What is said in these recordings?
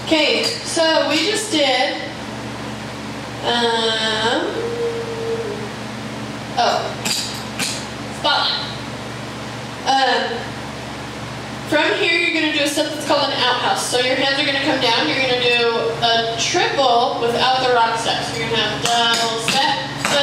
Okay, so we just did, spotlight. From here you're going to do a step that's called an outhouse. So your hands are going to come down, you're going to do a triple without the rock steps. You're going to have double step,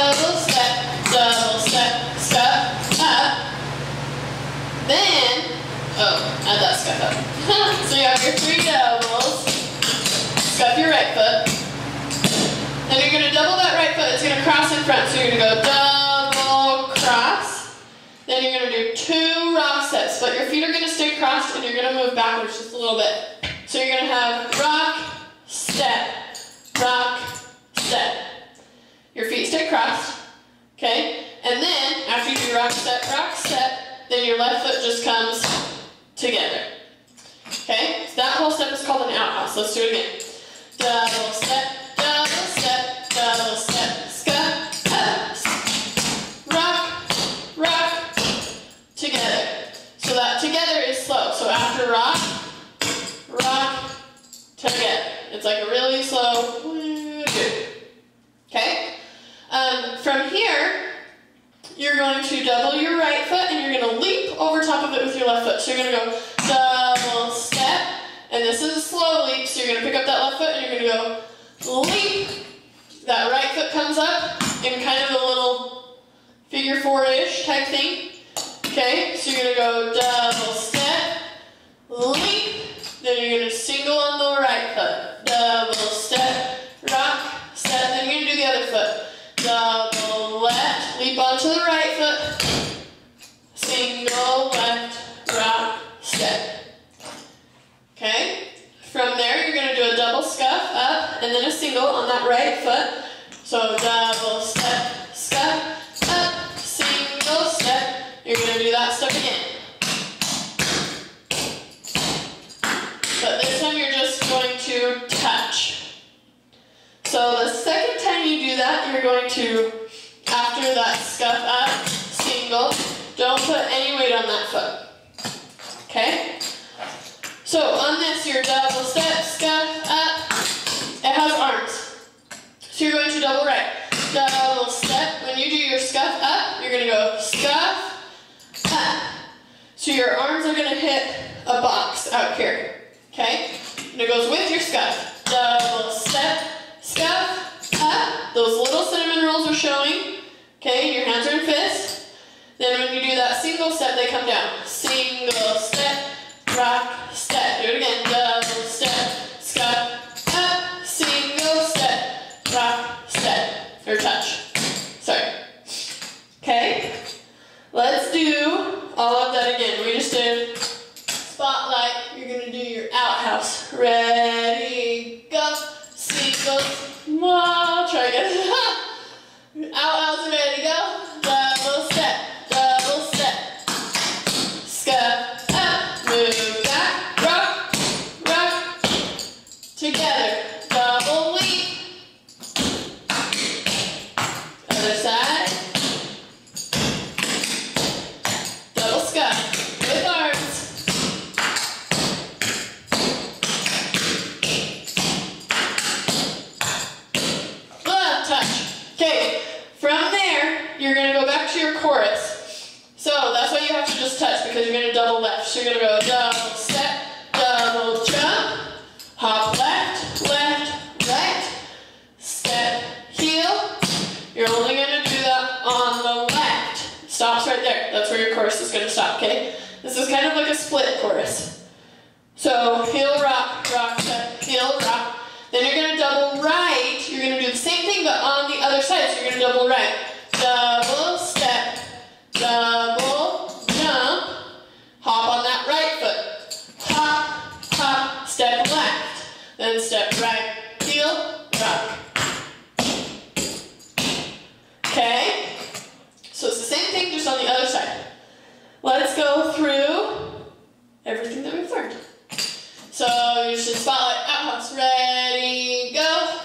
step, up. Then, add that step up. So you have your 3 doubles. Scuff your right foot. Then you're going to double that right foot. It's going to cross in front. So you're going to go double cross. Then you're going to do 2 rock steps. But your feet are going to stay crossed and you're going to move backwards just a little bit. So you're going to have rock, step, rock, step. Your feet stay crossed. Okay? And then, after you do rock, step, then your left foot just comes together. Okay? So that whole step is called an outhouse. Let's do it again. Double step, scuff, rock, together. So that together is slow. So after rock, together. It's like a really slow, okay? From here, you're going to double your right foot and you're going to leap over top of it with your left foot. So you're going to go double step, and this is a slow leap, so you're going to pick up that left foot and you're going to go leap. That right foot comes up in kind of a little figure 4-ish type thing. Okay, so you're going to go double step, leap, then you're going to single on the right foot. Double step, rock, step, then you're going to do the other foot. Double left, leap onto the right foot, single left, rock, step. Okay? From there, you're going to do a double scuff up and then a single on that right foot. So double step, scuff, up, single step. You're going to do that step again. But this time you're just going to touch. So the second time you do that, you're going to, after that scuff up, single, don't put any weight on that foot. Okay? So on this, your double step, scuff up, it has arms. So you're going to double right. Double step, when you do your scuff up, you're going to go scuff, up. So your arms are going to hit a box out here. Okay? And it goes with your scuff. Double step, scuff, up. Those little cinnamon rolls are showing. Okay, and your hands are in fists. Then when you do that single step, they come down. Single step, rock, step. Do it again. Double step, scuff, up. Single step, rock, step. Or touch. Sorry. Okay? Let's do all of that again. We just did spotlight. You're going to do your outhouse. Ready, go. Single. Whoa, try again. Outhouse, ready, go. Double step, scuff up, move back, rock, together, double leap. Other side, double scuff with arms. Touch. Okay, from there, you're going to go back to your chorus. So that's why you have to just touch, because you're going to double left. So you're going to go double step, double jump, hop left, right, step, heel. You're only going to do that on the left. Stops right there. That's where your chorus is going to stop, okay? This is kind of like a split chorus. So heel, rock, step, heel, rock. Then you're going to double right. You're going to do the same thing, but on the other side. So you're going to double right. Double step, double jump, hop on that right foot. Hop, step left. Then step right, heel, rock. Okay? So it's the same thing, just on the other side. Let's go through everything that we've learned. So you should spotlight, outhouse, ready, go.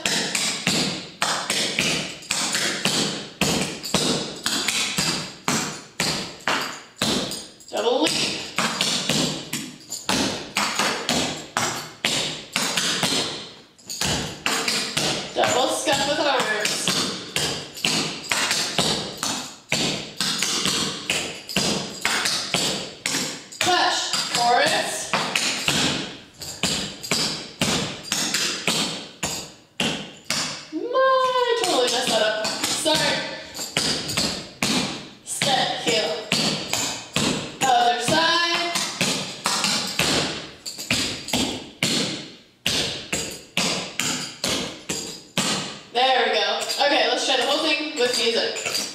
Double leap. start. Step, heel. Other side. There we go. Okay, let's try the whole thing with music.